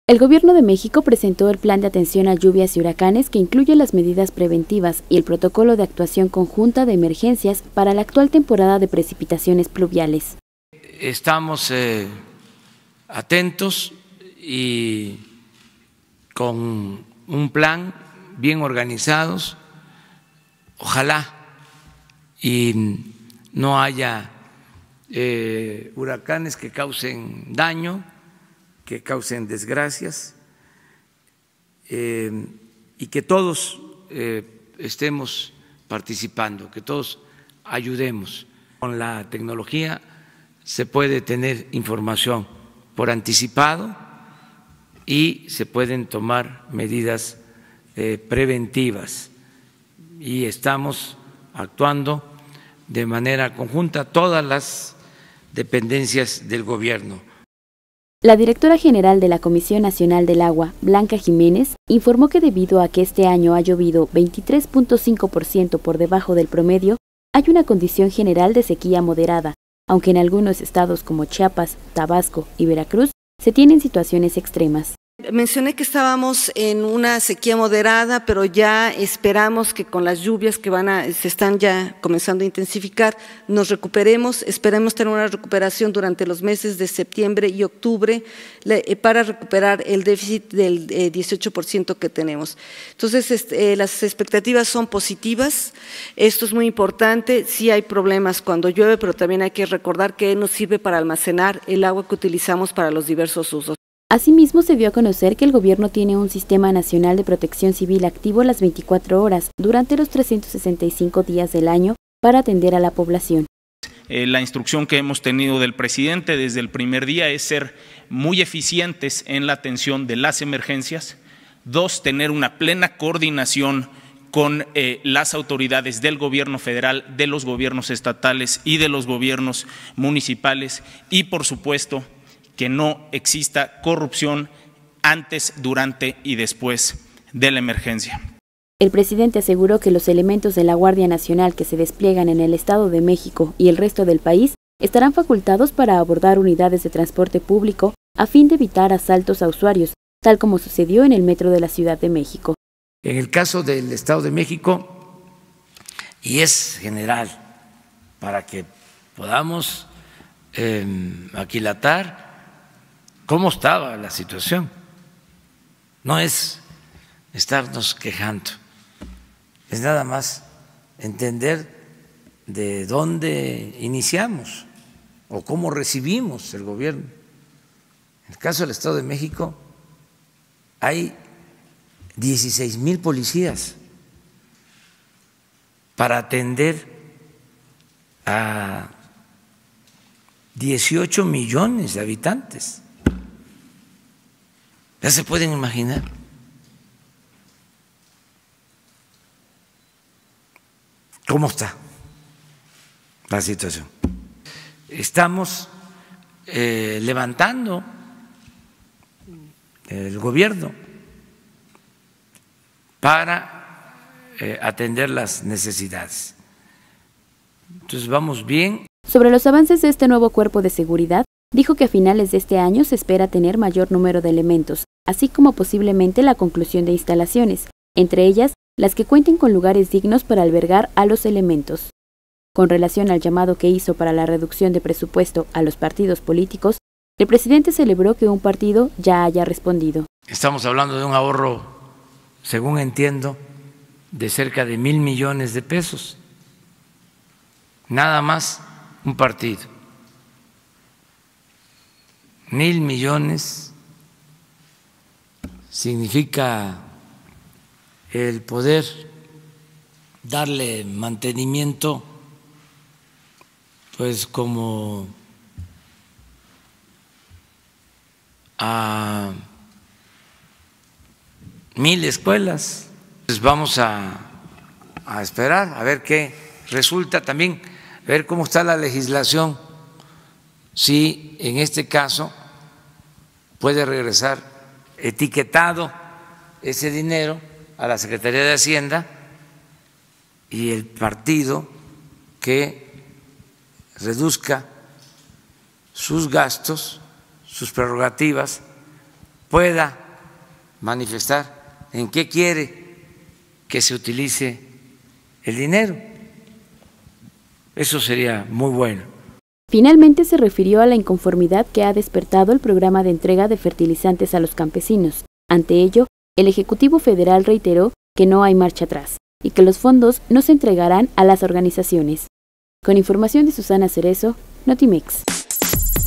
El Gobierno de México presentó el Plan de Atención a Lluvias y Huracanes que incluye las medidas preventivas y el protocolo de actuación conjunta de emergencias para la actual temporada de precipitaciones pluviales. Estamos atentos y con un plan bien organizados. Ojalá y no haya huracanes que causen daño, que causen desgracias, y que todos estemos participando, que todos ayudemos. Con la tecnología se puede tener información por anticipado y se pueden tomar medidas preventivas, y estamos actuando de manera conjunta todas las dependencias del gobierno. La directora general de la Comisión Nacional del Agua, Blanca Jiménez, informó que debido a que este año ha llovido 23.5% por debajo del promedio, hay una condición general de sequía moderada, aunque en algunos estados como Chiapas, Tabasco y Veracruz se tienen situaciones extremas. Mencioné que estábamos en una sequía moderada, pero ya esperamos que con las lluvias que se están ya comenzando a intensificar, nos recuperemos. Esperemos tener una recuperación durante los meses de septiembre y octubre para recuperar el déficit del 18% que tenemos. Entonces, las expectativas son positivas. Esto es muy importante. Sí hay problemas cuando llueve, pero también hay que recordar que nos sirve para almacenar el agua que utilizamos para los diversos usos. Asimismo, se dio a conocer que el gobierno tiene un sistema nacional de protección civil activo las 24 horas durante los 365 días del año para atender a la población. La instrucción que hemos tenido del presidente desde el primer día es ser muy eficientes en la atención de las emergencias. Dos, tener una plena coordinación con las autoridades del gobierno federal, de los gobiernos estatales y de los gobiernos municipales, y por supuesto que no exista corrupción antes, durante y después de la emergencia. El presidente aseguró que los elementos de la Guardia Nacional que se despliegan en el Estado de México y el resto del país estarán facultados para abordar unidades de transporte público a fin de evitar asaltos a usuarios, tal como sucedió en el metro de la Ciudad de México. En el caso del Estado de México, y es general, para que podamos aquilatar cómo estaba la situación. No es estarnos quejando, es nada más entender de dónde iniciamos o cómo recibimos el gobierno. En el caso del Estado de México hay 16,000 policías para atender a 18 millones de habitantes. Ya se pueden imaginar. ¿Cómo está la situación? Estamos levantando el gobierno para atender las necesidades. Entonces vamos bien. Sobre los avances de este nuevo cuerpo de seguridad, dijo que a finales de este año se espera tener mayor número de elementos, así como posiblemente la conclusión de instalaciones, entre ellas las que cuenten con lugares dignos para albergar a los elementos. Con relación al llamado que hizo para la reducción de presupuesto a los partidos políticos, el presidente celebró que un partido ya haya respondido. Estamos hablando de un ahorro, según entiendo, de cerca de 1,000 millones de pesos. Nada más un partido. 1,000 millones significa el poder darle mantenimiento, pues como a 1,000 escuelas. Pues vamos a esperar a ver qué resulta, también a ver cómo está la legislación, si en este caso puede regresar etiquetado ese dinero a la Secretaría de Hacienda, y el partido que reduzca sus gastos, sus prerrogativas, pueda manifestar en qué quiere que se utilice el dinero. Eso sería muy bueno. Finalmente se refirió a la inconformidad que ha despertado el programa de entrega de fertilizantes a los campesinos. Ante ello, el Ejecutivo Federal reiteró que no hay marcha atrás y que los fondos no se entregarán a las organizaciones. Con información de Susana Cerezo, Notimex.